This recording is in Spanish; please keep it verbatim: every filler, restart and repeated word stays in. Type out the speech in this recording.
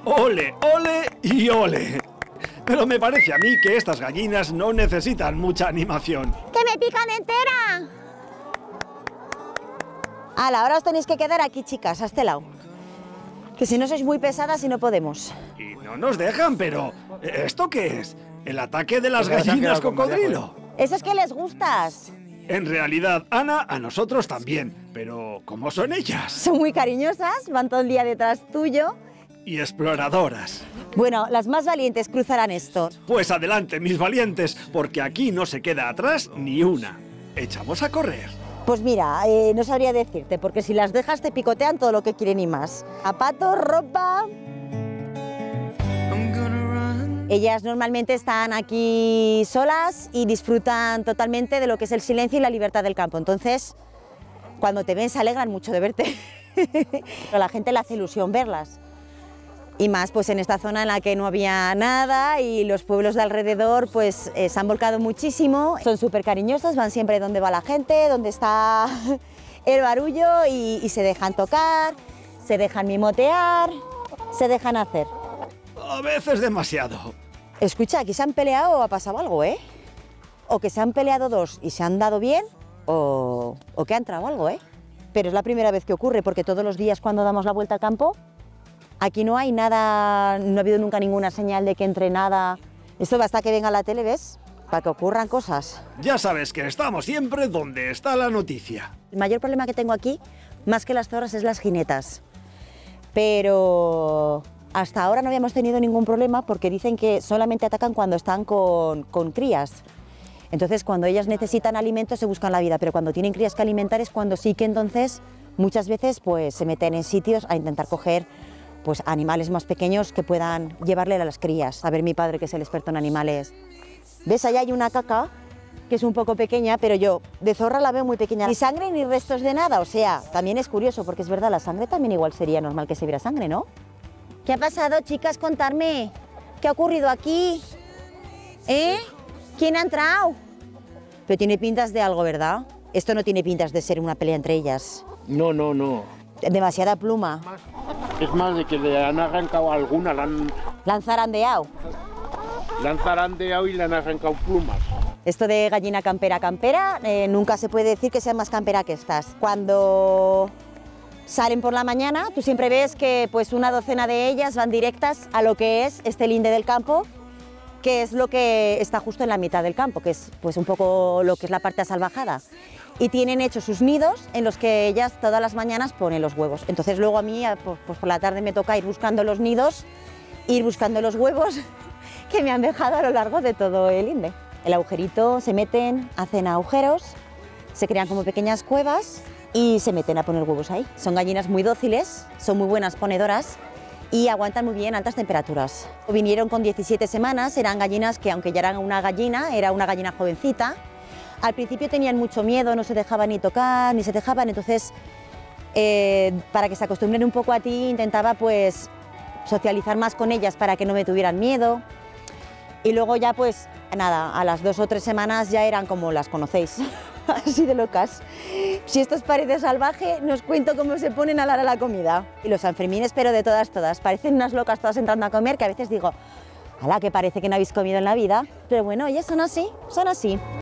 Ole, ole y ole. Pero me parece a mí que estas gallinas no necesitan mucha animación. ¡Que me pican entera! Ala, ahora os tenéis que quedar aquí, chicas, a este lado. Que si no sois muy pesadas y no podemos. Y no nos dejan, pero... ¿esto qué es? ¿El ataque de las gallinas cocodrilo? Eso es que les gustas. En realidad, Ana, a nosotros también. Pero, ¿cómo son ellas? Son muy cariñosas, van todo el día detrás tuyo. Y exploradoras. Bueno, las más valientes cruzarán esto. Pues adelante, mis valientes, porque aquí no se queda atrás ni una. Echamos a correr. Pues mira, eh, no sabría decirte, porque si las dejas te picotean todo lo que quieren y más. Zapatos, ropa... Ellas normalmente están aquí solas y disfrutan totalmente de lo que es el silencio y la libertad del campo. Entonces, cuando te ven se alegran mucho de verte. Pero a la gente le hace ilusión verlas. Y más pues en esta zona en la que no había nada y los pueblos de alrededor pues eh, se han volcado muchísimo. Son súper cariñosas, van siempre donde va la gente, donde está el barullo y, y se dejan tocar, se dejan mimotear, se dejan hacer. A veces demasiado. Escucha, aquí se han peleado o ha pasado algo, ¿eh? O que se han peleado dos y se han dado bien o, o que ha entrado algo, ¿eh? Pero es la primera vez que ocurre porque todos los días cuando damos la vuelta al campo aquí no hay nada, no ha habido nunca ninguna señal de que entre nada. Esto basta que venga la tele, ¿ves? Para que ocurran cosas. Ya sabes que estamos siempre donde está la noticia. El mayor problema que tengo aquí, más que las zorras, es las jinetas. Pero hasta ahora no habíamos tenido ningún problema porque dicen que solamente atacan cuando están con, con crías. Entonces, cuando ellas necesitan alimento se buscan la vida, pero cuando tienen crías que alimentar es cuando sí que entonces muchas veces pues, se meten en sitios a intentar coger pues animales más pequeños que puedan llevarle a las crías. A ver, mi padre, que es el experto en animales. ¿Ves? Allá hay una caca, que es un poco pequeña, pero yo de zorra la veo muy pequeña. Ni sangre ni restos de nada, o sea, también es curioso, porque es verdad, la sangre también igual sería normal que se viera sangre, ¿no? ¿Qué ha pasado, chicas? Contadme. ¿Qué ha ocurrido aquí? ¿Eh? ¿Quién ha entrado? Pero tiene pintas de algo, ¿verdad? Esto no tiene pintas de ser una pelea entre ellas. No, no, no. Demasiada pluma. Es más de que le han arrancado alguna, la han, La han zarandeado. la han zarandeado y le han arrancado plumas. Esto de gallina campera campera, eh, nunca se puede decir que sea más campera que estas. Cuando salen por la mañana, tú siempre ves que pues, una docena de ellas van directas a lo que es este linde del campo, que es lo que está justo en la mitad del campo, que es pues, un poco lo que es la parte asalvajada. Y tienen hechos sus nidos en los que ellas todas las mañanas ponen los huevos. Entonces luego a mí pues, pues por la tarde me toca ir buscando los nidos, ir buscando los huevos que me han dejado a lo largo de todo el linde. El agujerito, se meten, hacen agujeros, se crean como pequeñas cuevas y se meten a poner huevos ahí. Son gallinas muy dóciles, son muy buenas ponedoras y aguantan muy bien altas temperaturas. Vinieron con diecisiete semanas, eran gallinas que aunque ya eran una gallina, era una gallina jovencita. Al principio tenían mucho miedo, no se dejaban ni tocar, ni se dejaban, entonces eh, para que se acostumbren un poco a ti intentaba pues socializar más con ellas para que no me tuvieran miedo. Y luego ya pues nada, a las dos o tres semanas ya eran como las conocéis, así de locas. Si esto es pared salvaje, no os cuento cómo se ponen a la hora de la comida. Y los sanfermines, pero de todas, todas, parecen unas locas todas entrando a comer que a veces digo, ala, que parece que no habéis comido en la vida, pero bueno, ellas son así, son así.